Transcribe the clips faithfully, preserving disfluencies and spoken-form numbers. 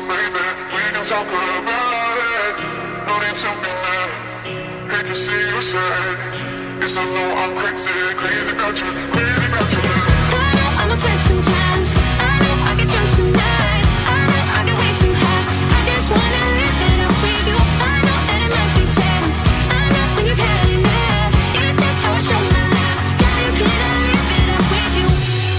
baby, we can talk about it. No need to be mad, hate to see you sad. Yes, I know I'm crazy, crazy about you, crazy about you. I know I'm a flirt sometimes, I know I get drunk some nights, I know I get way too high, I just wanna live it up with you. I know that it might be tough, I know when you've had enough, it's just how I show my love. Gotta, gotta live it up with you.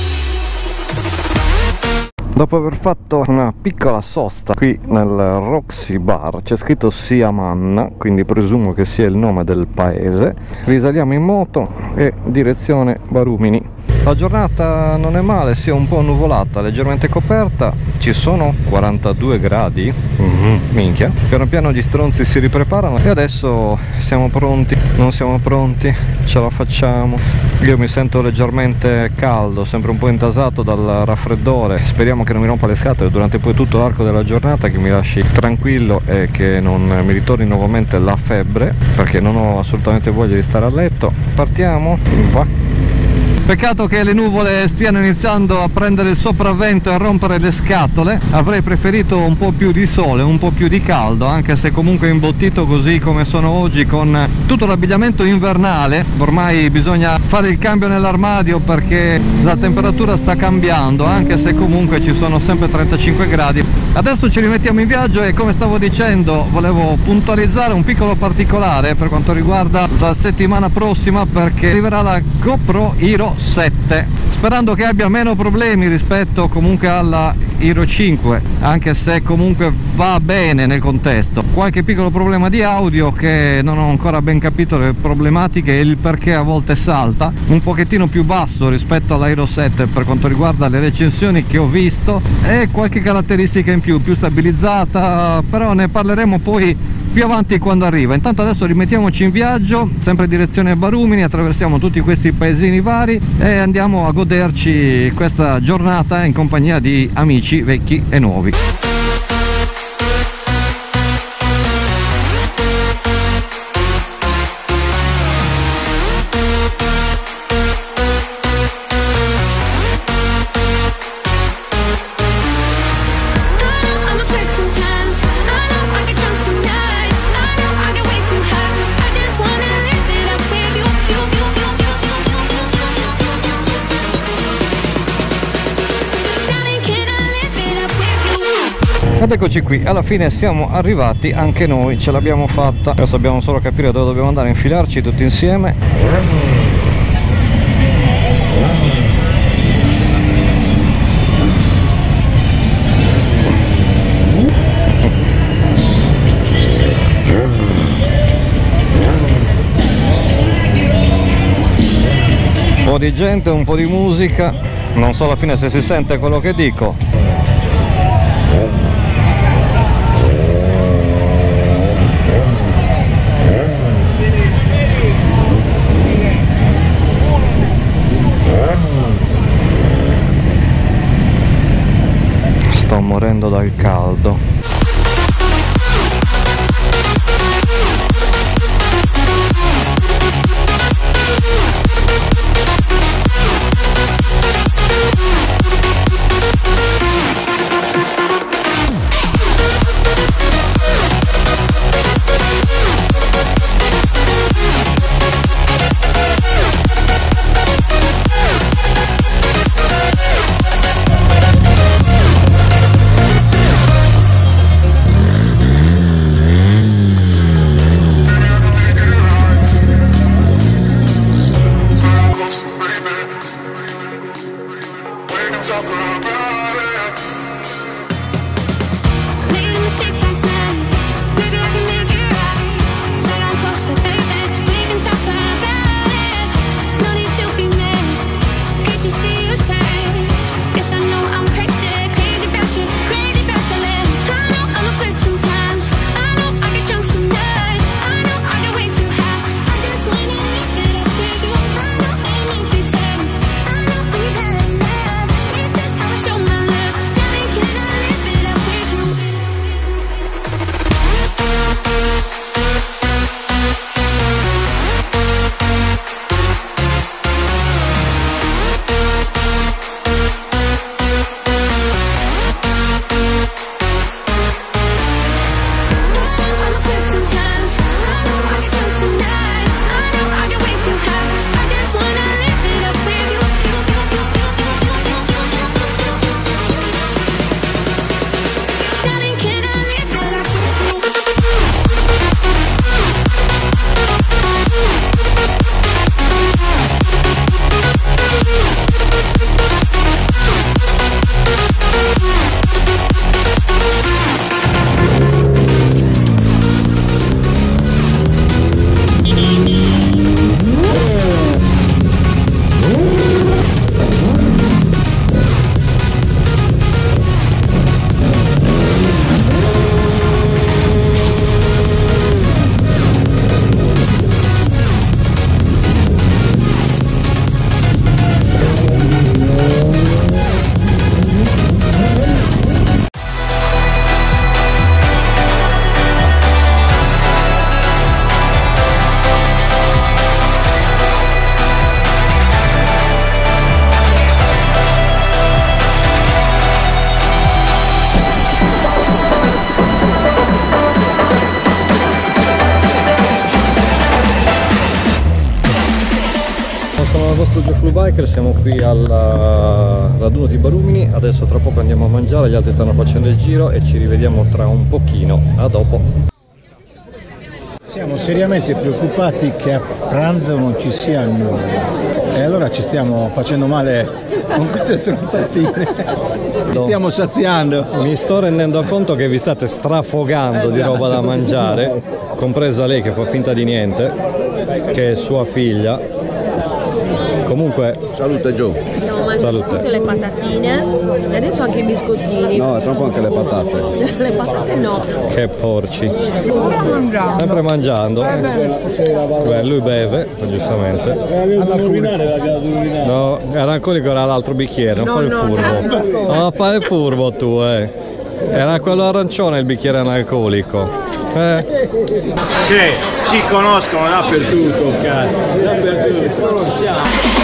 Dopo aver fatto una piccola sosta qui nel Roxy Bar, c'è scritto Siamanna, quindi presumo che sia il nome del paese, risaliamo in moto e direzione Barumini. La giornata non è male, sia un po' nuvolata, leggermente coperta, ci sono quarantadue gradi, mm-hmm. Minchia. Piano piano gli stronzi si ripreparano e adesso siamo pronti, non siamo pronti, ce la facciamo. Io mi sento leggermente caldo, sempre un po' intasato dal raffreddore, speriamo che non mi rompa le scatole durante poi tutto l'arco della giornata, che mi lasci tranquillo e che non mi ritorni nuovamente la febbre, perché non ho assolutamente voglia di stare a letto. Partiamo, va. Peccato che le nuvole stiano iniziando a prendere il sopravvento e a rompere le scatole. Avrei preferito un po' più di sole, un po' più di caldo, anche se comunque imbottito così come sono oggi con tutto l'abbigliamento invernale. Ormai bisogna fare il cambio nell'armadio perché la temperatura sta cambiando, anche se comunque ci sono sempre trentacinque gradi. Adesso ci rimettiamo in viaggio e, come stavo dicendo, volevo puntualizzare un piccolo particolare per quanto riguarda la settimana prossima, perché arriverà la GoPro Hero sette, sperando che abbia meno problemi rispetto comunque alla Hero cinque, anche se comunque va bene nel contesto. Qualche piccolo problema di audio che non ho ancora ben capito le problematiche e il perché a volte salta, un pochettino più basso rispetto alla Hero sette per quanto riguarda le recensioni che ho visto, e qualche caratteristica in più, più stabilizzata, però ne parleremo poi più avanti quando arriva. Intanto adesso rimettiamoci in viaggio, sempre in direzione Barumini, attraversiamo tutti questi paesini vari e andiamo a goderci questa giornata in compagnia di amici vecchi e nuovi. Ed eccoci qui, alla fine siamo arrivati anche noi, ce l'abbiamo fatta. Adesso dobbiamo solo capire dove dobbiamo andare a infilarci tutti insieme. Un po' di gente, un po' di musica, non so alla fine se si sente quello che dico. Sto morendo dal caldo. Biker, siamo qui al raduno di Barumini, adesso tra poco andiamo a mangiare, gli altri stanno facendo il giro e ci rivediamo tra un pochino, a dopo. Siamo seriamente preoccupati che a pranzo non ci sia nulla e allora ci stiamo facendo male con queste stronzatine, ci stiamo saziando. Mi sto rendendo conto che vi state strafogando di roba da mangiare, compresa lei che fa finta di niente, che è sua figlia. Comunque, salute Gio. Stiamo mangiando Salute. tutte le patatine e adesso anche i biscottini. No, tra un po' anche le patate. Le patate no. che porci. Sempre mangiando. Beh, lui beve, giustamente. No, era alcolico, era l'altro bicchiere, non fare il furbo. Non fare il furbo tu, eh. Era quello arancione il bicchiere analcolico. Eh. Sì, ci conoscono dappertutto, cazzo. Dappertutto, non siamo.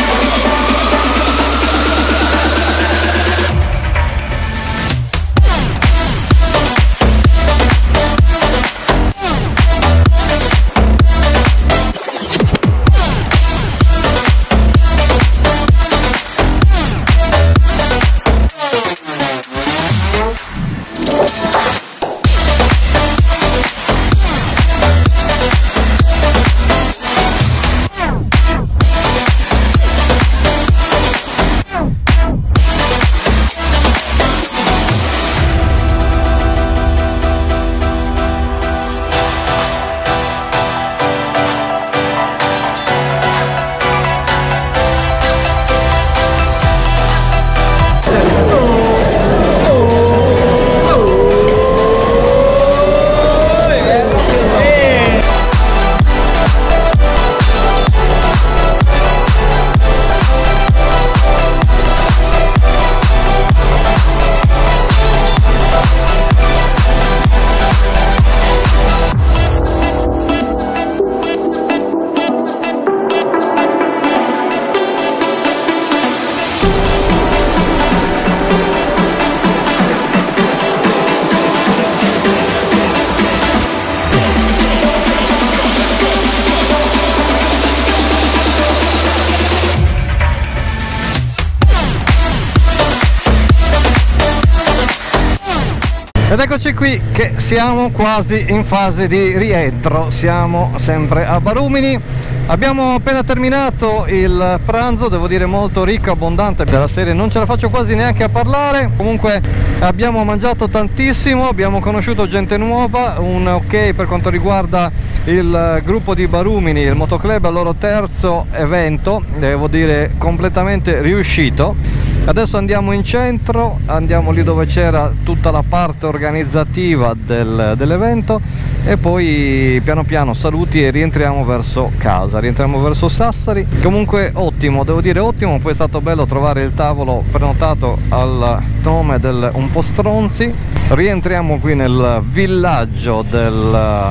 Ed eccoci qui che siamo quasi in fase di rientro, siamo sempre a Barumini, abbiamo appena terminato il pranzo, devo dire molto ricco, abbondante, della serie non ce la faccio quasi neanche a parlare, comunque abbiamo mangiato tantissimo, abbiamo conosciuto gente nuova, un ok per quanto riguarda il gruppo di Barumini, il motoclub, al loro terzo evento, devo dire completamente riuscito. Adesso andiamo in centro, andiamo lì dove c'era tutta la parte organizzativa del, dell'evento e poi piano piano saluti e rientriamo verso casa, rientriamo verso Sassari. Comunque ottimo, devo dire ottimo, poi è stato bello trovare il tavolo prenotato al nome del Un po' Stronzi. Rientriamo qui nel villaggio del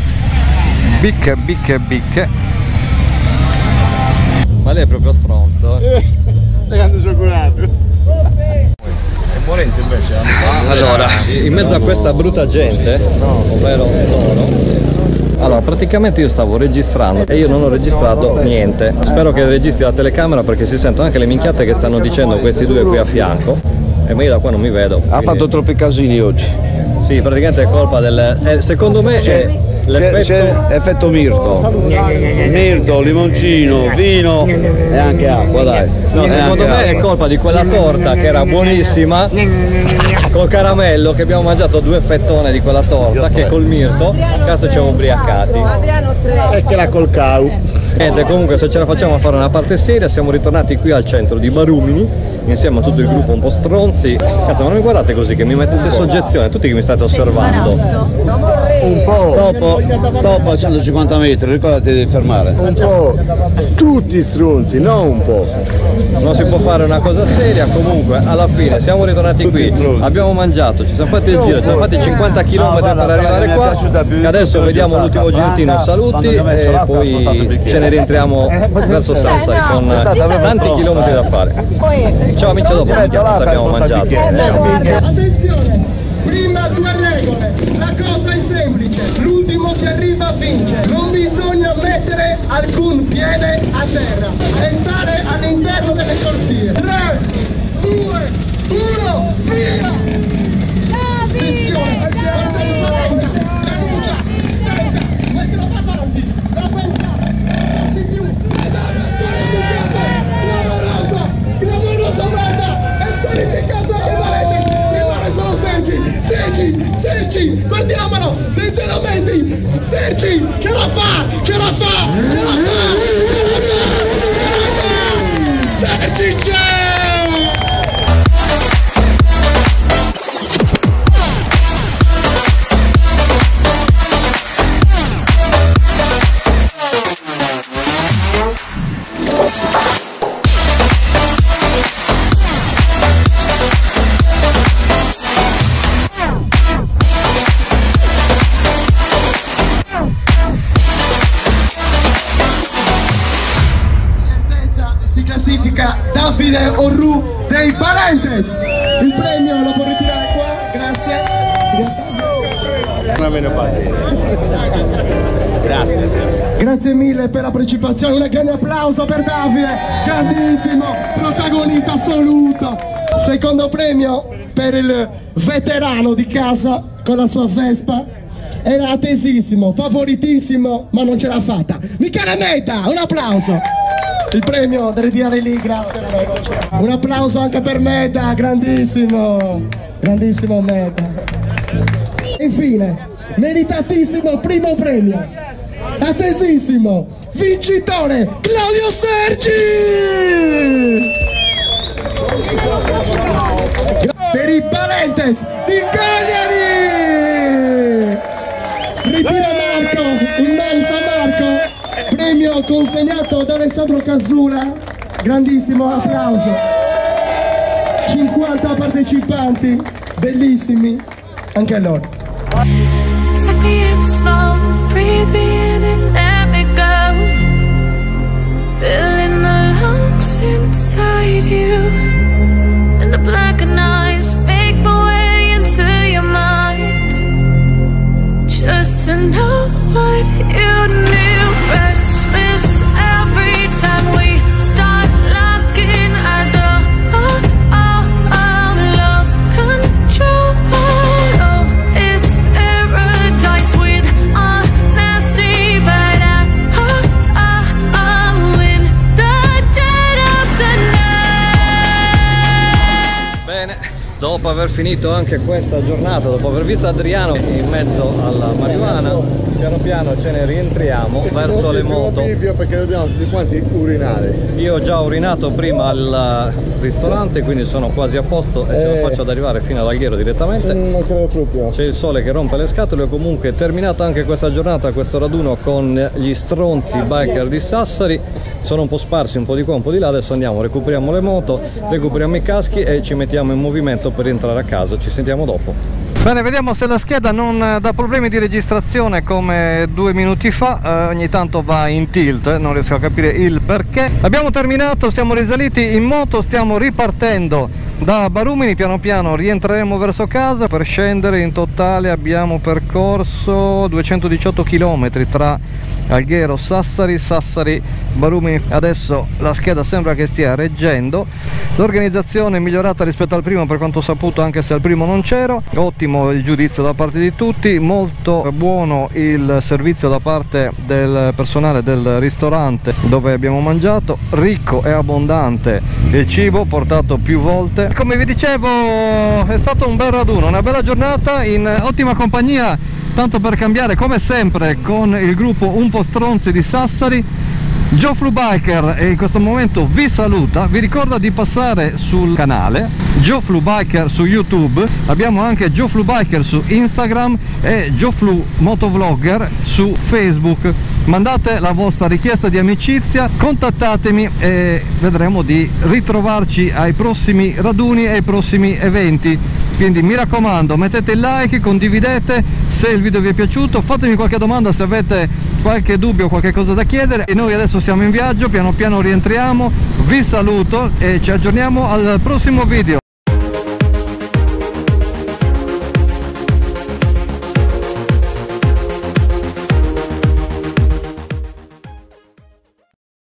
Bicche Bicche Bicche. Ma lei è proprio stronzo, eh? Quando sono curato. È morente invece. Allora, in mezzo a questa brutta gente, ovvero loro, allora praticamente io stavo registrando e io non ho registrato niente. Spero che registri la telecamera perché si sentono anche le minchiate che stanno dicendo questi due qui a fianco. E ma io da qua non mi vedo. Ha quindi... fatto troppi casini oggi. Sì, praticamente è colpa del... Eh, secondo me è l'effetto... C'è effetto Mirto. Mirto, limoncino, vino e anche acqua, dai. No, E secondo anche me acqua. è colpa di quella torta che era buonissima col caramello, che abbiamo mangiato due fettone di quella torta che col mirto, cazzo ci siamo ubriacati. E che la col cau. Niente, comunque se ce la facciamo a fare una parte seria, siamo ritornati qui al centro di Barumini insieme a tutto il gruppo Un po' Stronzi. Cazzo, ma non mi guardate così che mi mettete in soggezione, tutti che mi state osservando. Un po'. Stop, stop a centocinquanta metri, ricordati di fermare. Un po'. Tutti stronzi, non un po'. Non si può fare una cosa seria, comunque alla fine siamo ritornati qui, abbiamo mangiato, ci siamo fatti il giro, ci siamo fatti cinquanta chilometri per arrivare qua, e adesso vediamo l'ultimo girettino, saluti e poi ce ne rientriamo verso Sassari con tanti chilometri da fare. Ciao amici, a dopo, vediamo cosa abbiamo mangiato. Attenzione, prima due regole. La cosa è semplice, l'ultimo che arriva vince. Non bisogna mettere alcun piede a terra e stare all'interno delle corsie. tre, due, uno, via! Attenzione, partenza lenta, denuncia, stenta, questo va avanti, la questa, non di più, e da clamorosa, clamorosa meta, è squalificato anche Valenti, rimane solo Sergi, Sergi, Sergi, guardiamolo, dei zero metri, Sergi, ce la fa, ce la fa, ce la fa, ce la fa, ce la fa, Sergi c'è! Davide Orru dei Parentes. Il premio lo può ritirare qua, grazie. Non meno facile. Grazie. Grazie mille per la partecipazione, un grande applauso per Davide, grandissimo, protagonista assoluto. Secondo premio per il veterano di casa con la sua Vespa. Era attesissimo, favoritissimo, ma non ce l'ha fatta. Michele Meta, un applauso. Il premio da ritirare lì, grazie. Un applauso anche per Meta, grandissimo, grandissimo Meta. Infine, meritatissimo primo premio, attesissimo, vincitore Claudio Sergi! Per i Parentes di Cagliari! Ritira Marco, immensa Marco! Premio consegnato da Alessandro Casula, grandissimo applauso. cinquanta partecipanti, bellissimi, anche a loro. Take me in slow, breathe me in and let me go. Filling the lungs inside you, and the blackened eyes make my way into your mind. Just to know what you knew. Restless every time we start looking as a oh, oh, oh, lost control. Oh, it's paradise with honesty, but I, oh, oh, oh, in the dead of the night. Bene, dopo aver finito anche questa giornata, dopo aver visto Adriano in mezzo alla marijuana, piano piano ce ne rientriamo verso le moto. Perché dobbiamo tutti quanti urinare. Io ho già urinato prima al ristorante, quindi sono quasi a posto e eh. ce la faccio ad arrivare fino all'Alghero direttamente. Non credo proprio. C'è il sole che rompe le scatole. Comunque terminata anche questa giornata, questo raduno con gli stronzi biker di Sassari. Sono un po' sparsi un po' di qua, un po' di là. Adesso andiamo, recuperiamo le moto, recuperiamo i caschi e ci mettiamo in movimento per rientrare a casa. Ci sentiamo dopo. Bene, vediamo se la scheda non dà problemi di registrazione come due minuti fa, eh, ogni tanto va in tilt, non riesco a capire il perché. Abbiamo terminato, siamo risaliti in moto, stiamo ripartendo da Barumini, piano piano rientreremo verso casa. Per scendere in totale abbiamo percorso duecentodiciotto chilometri tra Alghero, Sassari, Sassari, Barumini. Adesso la scheda sembra che stia reggendo, l'organizzazione è migliorata rispetto al primo per quanto ho saputo, anche se al primo non c'ero. Ottimo il giudizio da parte di tutti, molto buono il servizio da parte del personale del ristorante dove abbiamo mangiato, ricco e abbondante il cibo portato più volte. Come vi dicevo, è stato un bel raduno, una bella giornata in ottima compagnia, tanto per cambiare come sempre con il gruppo Un po' Stronzi di Sassari. Geofflu Biker in questo momento vi saluta, vi ricorda di passare sul canale Geofflu Biker su YouTube, abbiamo anche Geofflu Biker su Instagram e Geofflu Motovlogger su Facebook. Mandate la vostra richiesta di amicizia, contattatemi e vedremo di ritrovarci ai prossimi raduni e ai prossimi eventi. Quindi mi raccomando, mettete il like, condividete se il video vi è piaciuto, fatemi qualche domanda se avete qualche dubbio o qualche cosa da chiedere. E noi adesso siamo in viaggio, piano piano rientriamo, vi saluto e ci aggiorniamo al prossimo video.